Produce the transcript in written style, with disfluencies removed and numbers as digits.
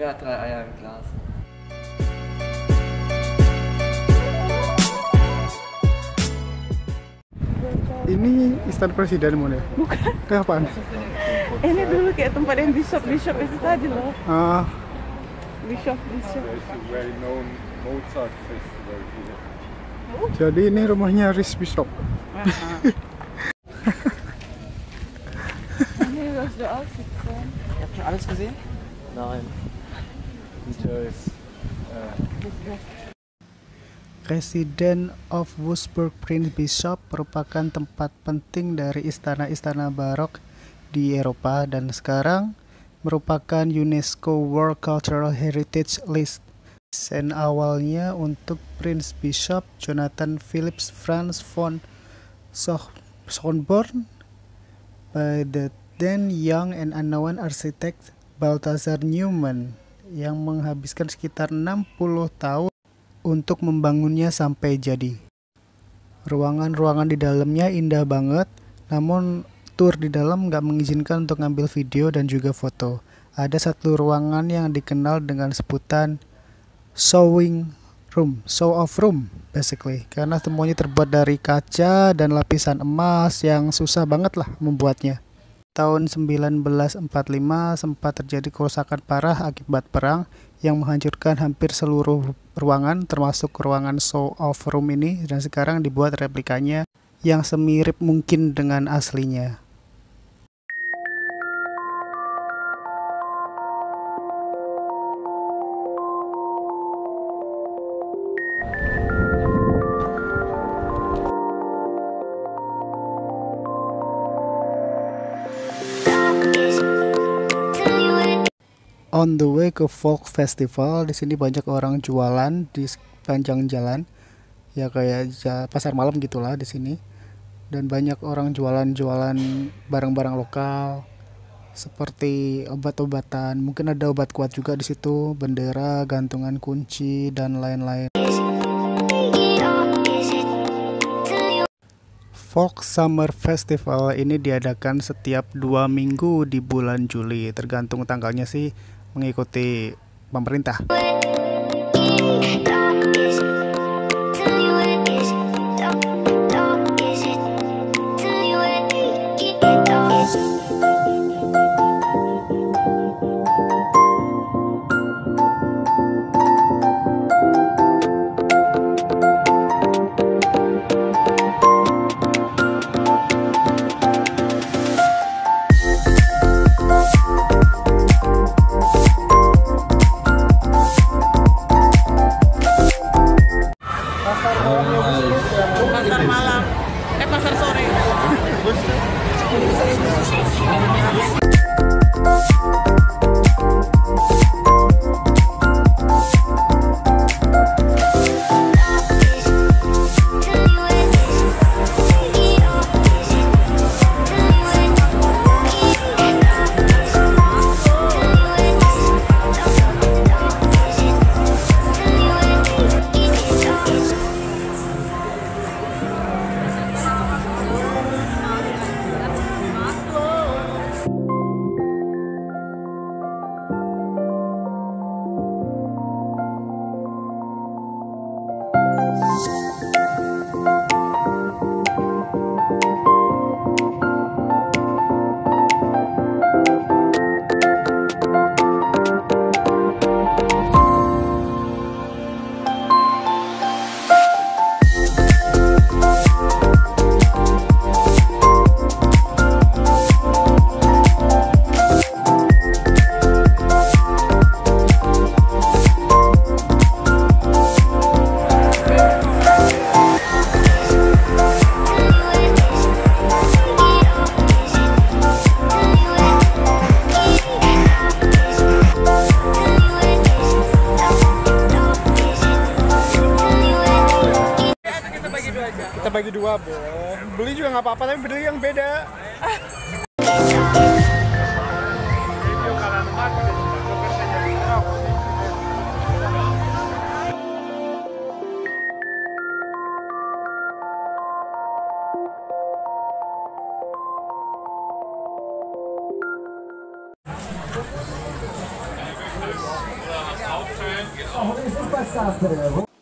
Ja, 3 Eier im Glas. Ini istana presiden mana? Bukan. Kayak apaan? Ini dulu kayak tempat yang bishop itu tadi loh. Ah, Bishop. jadi ini rumahnya Rich Bishop. Ini was der Aussicht. Habt ihr alles gesehen? Nein. Residence of Würzburg Prince Bishop merupakan tempat penting dari istana-istana barok di Eropa dan sekarang merupakan UNESCO World Cultural Heritage List. Desain awalnya untuk Prince Bishop Jonathan Philipp Franz von Schönborn by the then young and unknown architect Balthasar Neumann yang menghabiskan sekitar 60 tahun untuk membangunnya sampai jadi. Ruangan-ruangan di dalamnya indah banget, namun tour di dalam nggak mengizinkan untuk ngambil video dan juga foto. Ada satu ruangan yang dikenal dengan sebutan show of room basically, karena semuanya terbuat dari kaca dan lapisan emas yang susah banget lah membuatnya. Tahun 1945 sempat terjadi kerusakan parah akibat perang yang menghancurkan hampir seluruh ruangan termasuk ruangan show of room ini, dan sekarang dibuat replikanya yang semirip mungkin dengan aslinya. On the way ke folk festival, di sini banyak orang jualan di sepanjang jalan, ya kayak pasar malam gitulah di sini. Dan banyak orang jualan barang-barang lokal seperti obat-obatan, mungkin ada obat kuat juga di situ, bendera, gantungan kunci dan lain-lain. Folk Summer Festival ini diadakan setiap 2 minggu di bulan Juli, tergantung tanggalnya sih, mengikuti pemerintah. Pasar malam, pasar sore. Kita bagi 2, boleh. Beli juga nggak apa-apa, tapi beli yang beda. Auch ist es passato.